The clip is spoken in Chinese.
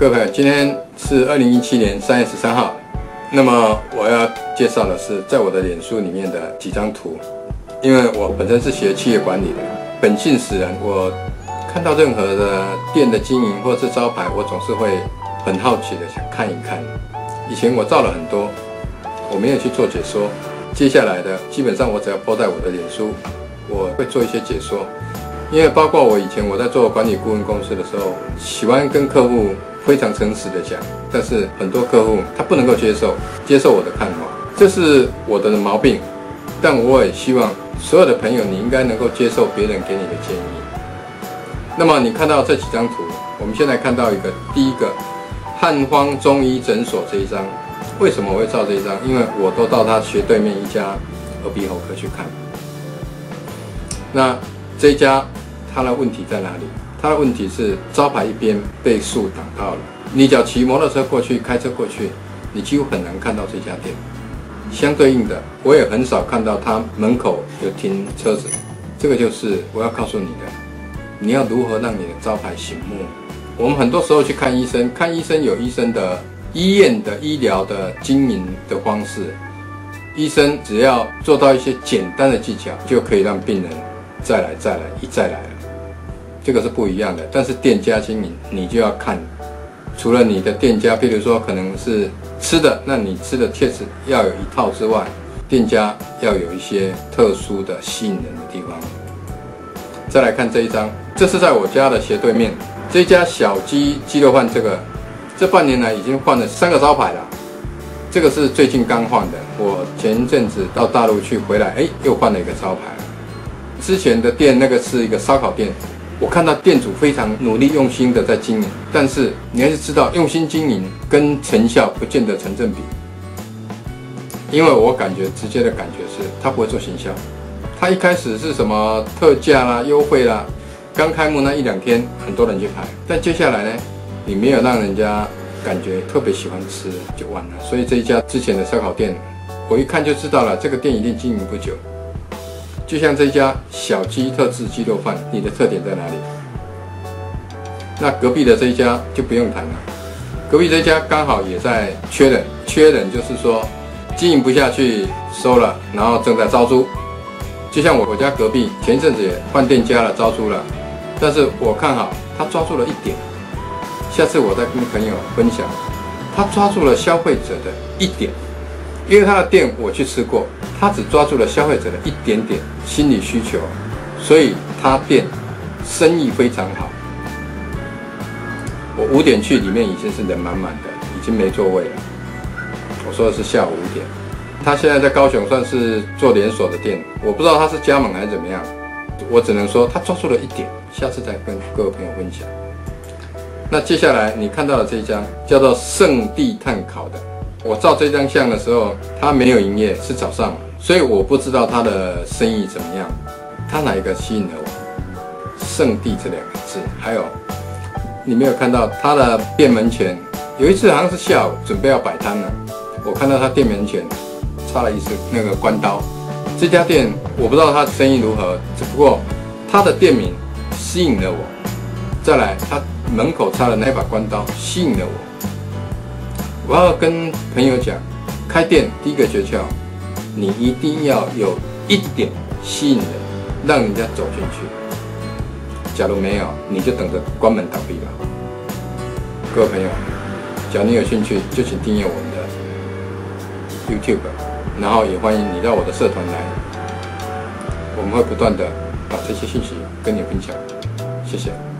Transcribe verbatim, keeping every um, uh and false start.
各位朋友，今天是二零一七年三月十三号。那么我要介绍的是在我的脸书里面的几张图，因为我本身是学企业管理的，本性使然。我看到任何的店的经营或是招牌，我总是会很好奇的想看一看。以前我照了很多，我没有去做解说。接下来的基本上我只要po在我的脸书，我会做一些解说。因为包括我以前我在做管理顾问公司的时候，喜欢跟客户非常诚实的讲，但是很多客户他不能够接受接受我的看法，这是我的毛病。但我也希望所有的朋友，你应该能够接受别人给你的建议。那么你看到这几张图，我们现在看到一个，第一个汉方中医诊所这一张，为什么我会照这一张？因为我都到他斜对面一家耳鼻喉科去看。那这一家它的问题在哪里？它的问题是招牌一边被树挡到了，你只要骑摩托车过去、开车过去，你几乎很难看到这家店。相对应的，我也很少看到它门口有停车子。这个就是我要告诉你的，你要如何让你的招牌醒目。我们很多时候去看医生，看医生有医生的医院的医疗的经营的方式，医生只要做到一些简单的技巧，就可以让病人再来再来一再来了。这个是不一样的。但是店家经营，你就要看，除了你的店家，譬如说可能是吃的，那你吃的确实要有一套之外，店家要有一些特殊的吸引人的地方。再来看这一张，这是在我家的斜对面，这家小鸡鸡肉饭，这个这半年来已经换了三个招牌了。这个是最近刚换的，我前一阵子到大陆去回来，哎，又换了一个招牌。之前的店那个是一个烧烤店。我看到店主非常努力用心的在经营，但是你还是知道用心经营跟成效不见得成正比。因为我感觉直接的感觉是他不会做行销，他一开始是什么特价啦、优惠啦，刚开幕那一两天很多人去排，但接下来呢，你没有让人家感觉特别喜欢吃就完了。所以这一家之前的烧烤店，我一看就知道了，这个店一定经营不久。就像这家小鸡特制鸡肉饭，你的特点在哪里？那隔壁的这一家就不用谈了，隔壁这一家刚好也在缺人，缺人就是说经营不下去收了，然后正在招租。就像我我家隔壁前一阵子也换店家了，招租了，但是我看好他抓住了一点，下次我再跟朋友分享，他抓住了消费者的一点。因为他的店我去吃过，他只抓住了消费者的一点点心理需求，所以他店生意非常好。我五点去，里面已经是人满满的，已经没座位了。我说的是下午五点。他现在在高雄算是做连锁的店，我不知道他是加盟还是怎么样，我只能说他抓住了一点，下次再跟各位朋友分享。那接下来你看到的这一张叫做圣地炭烤的。我照这张相的时候，他没有营业，是早上，所以我不知道他的生意怎么样。他哪一个吸引了我？圣地这两个字，还有你没有看到他的店门前，有一次好像是下午准备要摆摊了，我看到他店门前插了一支那个关刀。这家店我不知道他生意如何，只不过他的店名吸引了我。再来，他门口插的那把关刀吸引了我。我要跟朋友讲，开店第一个诀窍，你一定要有一点吸引人，让人家走进去。假如没有，你就等着关门倒闭吧。各位朋友，假如你有兴趣，就请订阅我们的 YouTube， 然后也欢迎你到我的社团来，我们会不断的把这些信息跟你分享。谢谢。